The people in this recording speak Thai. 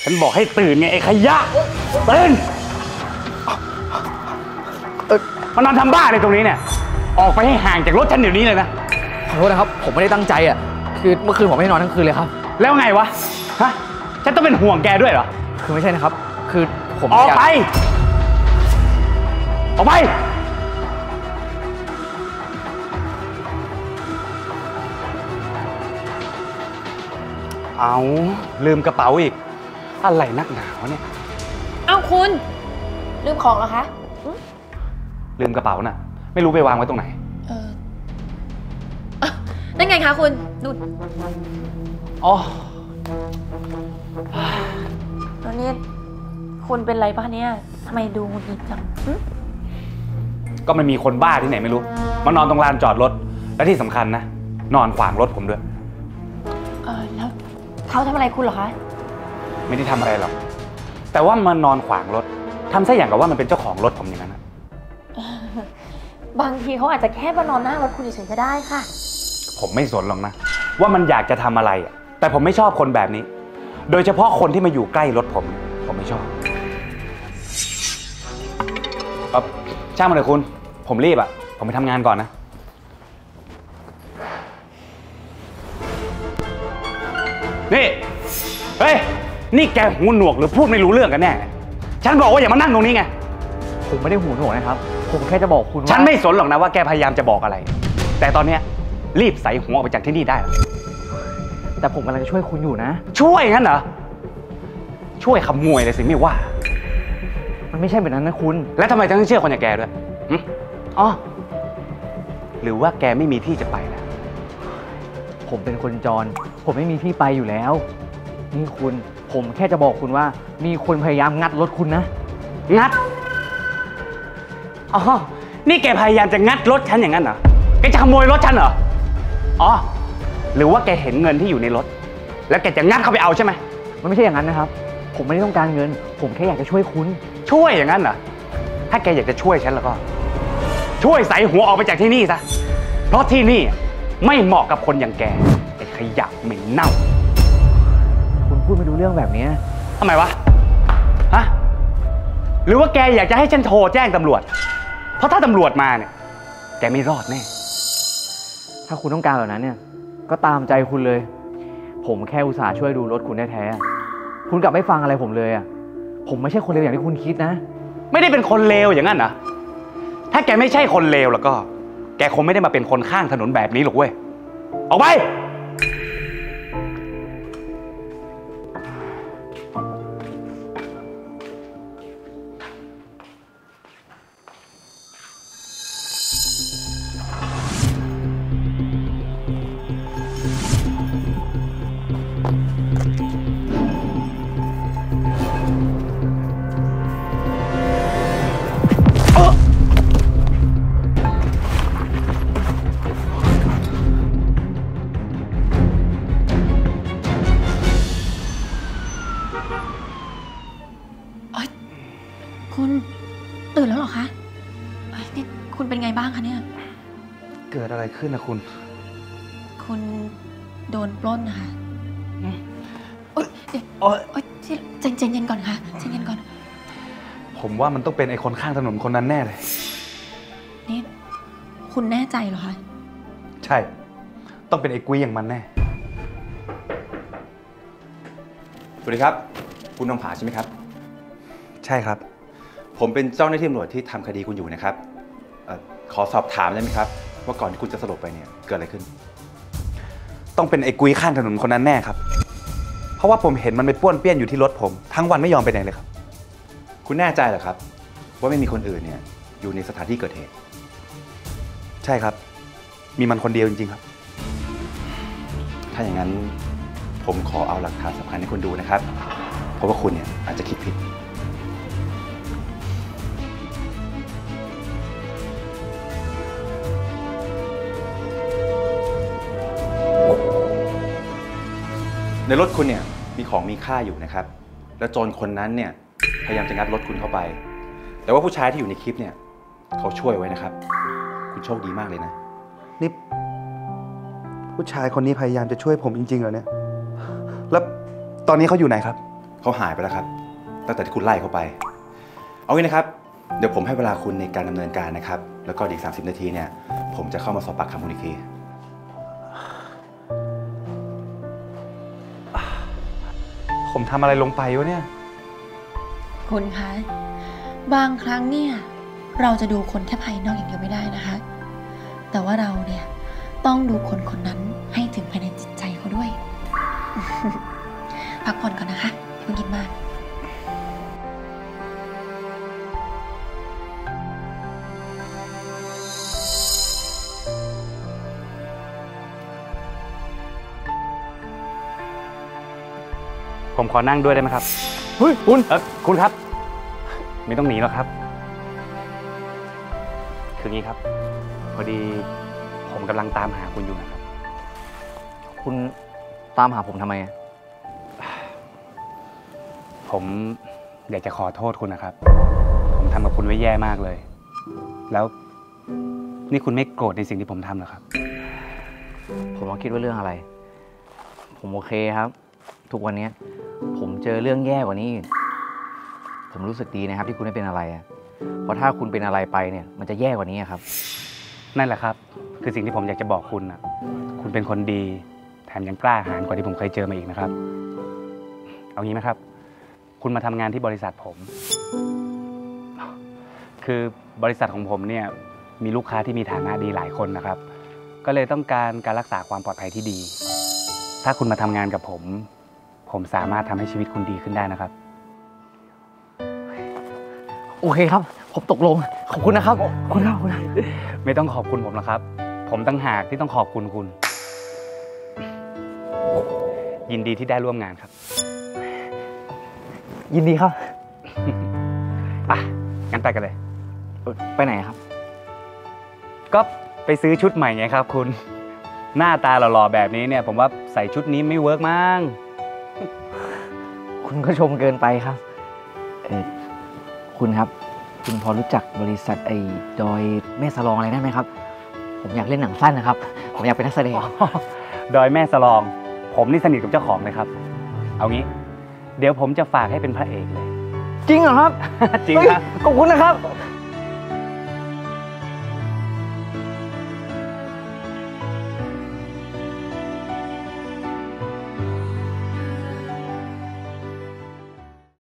ฉันบอกให้ตื่นไงไอ้ขยะตื่นมานอนทำบ้าอะไรตรงนี้เนี่ยออกไปให้ห่างจากรถฉันเดี๋ยวนี้เลยนะขอโทษนะครับผมไม่ได้ตั้งใจอ่ะคือเมื่อคืนผมไม่ได้นอนทั้งคืนเลยครับแล้วไงวะฮะฉันต้องเป็นห่วงแกด้วยเหรอคือไม่ใช่นะครับคือผมออกไปออกไปเอาลืมกระเป๋าอีกอะไรนักหนาวะเนี่ยเอ้าคุณลืมของเหรอคะลืมกระเป๋าน่ะไม่รู้ไปวางไว้ตรงไหนนั่นไงคะคุณนู่นอ๋อตอนนี้คุณเป็นไรป่ะเนี่ยทำไมดูหงุดหงิดจังก็มันมีคนบ้าที่ไหนไม่รู้มานอนตรงลานจอดรถและที่สำคัญนะนอนขวางรถผมด้วยแล้วเขาทำอะไรคุณเหรอคะไม่ได้ทำอะไรหรอกแต่ว่ามานอนขวางรถทำซะอย่างกับว่ามันเป็นเจ้าของรถผมอย่างนั้นนะบางทีเขาอาจจะแค่มานอนหน้ารถคุณเฉยๆก็ได้ค่ะผมไม่สนหรอกนะว่ามันอยากจะทำอะไรแต่ผมไม่ชอบคนแบบนี้โดยเฉพาะคนที่มาอยู่ใกล้รถผมไม่ชอบช่างมันเลยคุณผมรีบผมไปทำงานก่อนนะนี่เฮ้ยนี่แกหูหนวกหรือพูดไม่รู้เรื่องกันแน่ฉันบอกว่าอย่ามานั่งตรงนี้ไงผมไม่ได้หูหนวกนะครับผมแค่จะบอกคุณว่าฉันไม่สนหรอกนะว่าแกพยายามจะบอกอะไรแต่ตอนนี้รีบใส่หัวออกไปจากที่นี่ได้แต่ผมกำลังจะช่วยคุณอยู่นะช่วยงั้นเหรอช่วยขโมยเลยสิไม่ว่ามันไม่ใช่แบบนั้นนะคุณแล้วทำไมต้องเชื่อคนอย่างแกด้วยอ๋อหรือว่าแกไม่มีที่จะไปนะผมเป็นคนจรผมไม่มีที่ไปอยู่แล้วนี่คุณผมแค่จะบอกคุณว่ามีคนพยายามงัดรถคุณนะงัดอ๋อนี่แกพยายามจะงัดรถฉันอย่างนั้นเหรอแกจะขโมยรถฉันเหรออ๋อหรือว่าแกเห็นเงินที่อยู่ในรถแล้วแกจะงัดเข้าไปเอาใช่ไหมมันไม่ใช่อย่างนั้นนะครับผมไม่ได้ต้องการเงินผมแค่อยากจะช่วยคุณช่วยอย่างนั้นเหรอถ้าแกอยากจะช่วยฉันแล้วก็ช่วยใส่หัวออกไปจากที่นี่ซะเพราะที่นี่ไม่เหมาะกับคนอย่างแกไอ้ขยะเหม็นเน่าคุณพูดไม่รู้เรื่องแบบนี้ทำไมวะฮะหรือว่าแกอยากจะให้ฉันโทรแจ้งตำรวจเพราะถ้าตำรวจมาเนี่ยแกไม่รอดแน่ถ้าคุณต้องการแบบนั้นเนี่ยก็ตามใจคุณเลยผมแค่อุตส่าห์ช่วยดูรถคุณแท้ๆคุณกลับไม่ฟังอะไรผมเลยผมไม่ใช่คนเลวอย่างที่คุณคิดนะไม่ได้เป็นคนเลวอย่างนั้นนะถ้าแกไม่ใช่คนเลวแล้วก็แกคงไม่ได้มาเป็นคนข้างถนนแบบนี้หรอกเว้ยออกไปคุณตื่นแล้วเหรอคะนี่คุณเป็นไงบ้างคะเนี่ยเกิดอะไรขึ้นนะคุณโดนปล้นนะคะใจเย็นก่อนค่ะใจเย็นก่อนผมว่ามันต้องเป็นไอ้คนข้างถนนคนนั้นแน่เลยนี่คุณแน่ใจเหรอคะใช่ต้องเป็นไอ้กุ้ยอย่างมันแน่สวัสดีครับคุณนงผาใช่ไหมครับใช่ครับผมเป็นเจ้าหน้าที่ตำรวจที่ทำคดีคุณอยู่นะครับขอสอบถามได้ไหมครับว่าก่อนที่คุณจะสลบไปเนี่ยเกิดอะไรขึ้นต้องเป็นไอ้กุ้ยข้างถนนคนนั้นแน่ครับเพราะว่าผมเห็นมันไปป้วนเปี้ยนอยู่ที่รถผมทั้งวันไม่ยอมไปไหนเลยครับคุณแน่ใจเหรอครับว่าไม่มีคนอื่นเนี่ยอยู่ในสถานที่เกิดเหตุใช่ครับมีมันคนเดียวจริงๆครับถ้าอย่างนั้นผมขอเอาหลักฐานสำคัญให้คุณดูนะครับเพราะว่าคุณเนี่ยอาจจะคิดผิดในรถคุณเนี่ยมีของมีค่าอยู่นะครับแล้วโจรคนนั้นเนี่ยพยายามจะงัดรถคุณเข้าไปแต่ว่าผู้ชายที่อยู่ในคลิปเนี่ยเขาช่วยไว้นะครับคุณโชคดีมากเลยนะนี่ผู้ชายคนนี้พยายามจะช่วยผมจริงๆเหรอเนี่ยแล้วตอนนี้เขาอยู่ไหนครับเขาหายไปแล้วครับตั้งแต่ที่คุณไล่เขาไป เอางี้นะครับเดี๋ยวผมให้เวลาคุณในการดำเนินการนะครับแล้วก็อีก30 นาทีเนี่ยผมจะเข้ามาสอบปากคำคุณอีกทีผมทำอะไรลงไปวะเนี่ยคุณคะ บางครั้งเนี่ยเราจะดูคนแค่ภายนอกอย่างเดียวไม่ได้นะคะ แต่ว่าเราเนี่ยต้องดูคนคนนั้นให้ถึงภายในจิตใจเขาด้วย พักผ่อนก่อนนะคะอย่าเพิ่งคิดมากผมขอนั่งด้วยได้ไหมครับเฮ้ยคุณครับ ไม่ต้องหนีหรอกครับ คืองี้ครับ พอดีผมกำลังตามหาคุณอยู่นะครับคุณตามหาผมทำไมอะผมอยากจะขอโทษคุณนะครับ ผมทำกับคุณไว้แย่มากเลย แล้วนี่คุณไม่โกรธในสิ่งที่ผมทำหรอครับผมว่าคิดว่าเรื่องอะไร ผมโอเคครับ ทุกวันนี้ผมเจอเรื่องแย่กว่านี้อีกผมรู้สึกดีนะครับที่คุณไม่เป็นอะไรอะเพราะถ้าคุณเป็นอะไรไปเนี่ยมันจะแย่กว่านี้ครับนั่นแหละครับ คือสิ่งที่ผมอยากจะบอกคุณนะคุณเป็นคนดีแถมยังกล้าหาญกว่าที่ผมเคยเจอมาอีกนะครับ เอางี้ไหมครับ คุณมาทำงานที่บริษัทผม คือบริษัทของผมเนี่ยมีลูกค้าที่มีฐานะดีหลายคนนะครับ ก็เลยต้องการการรักษาความปลอดภัยที่ดี ถ้าคุณมาทำงานกับผม ผมสามารถทำให้ชีวิตคุณดีขึ้นได้นะครับโอเคครับ ผมตกลงขอบคุณนะครับคุณครับคุณไม่ต้องขอบคุณผมหรอกครับ ผมตั้งหากที่ต้องขอบคุณคุณ ยินดีที่ได้ร่วมงานครับยินดีครับไปงั้นไปกันเลยไปไหนครับก็ไปซื้อชุดใหม่ไงครับคุณ หน้าตาหล่อๆแบบนี้เนี่ย ผมว่าใส่ชุดนี้ไม่เวิร์กมั้งคุณก็ชมเกินไปครับคุณครับ คุณพอรู้จักบริษัทไอ้ดอยแม่สลองอะไรได้ไหมครับ ผมอยากเล่นหนังสั้นนะครับ ผมอยากเป็นนักแสดงดอยแม่สลอง ผมนี่สนิทกับเจ้าของเลยครับ เอางี้ เดี๋ยวผมจะฝากให้เป็นพระเอกเลยจริงเหรอครับจริงครับขอบคุณนะครับ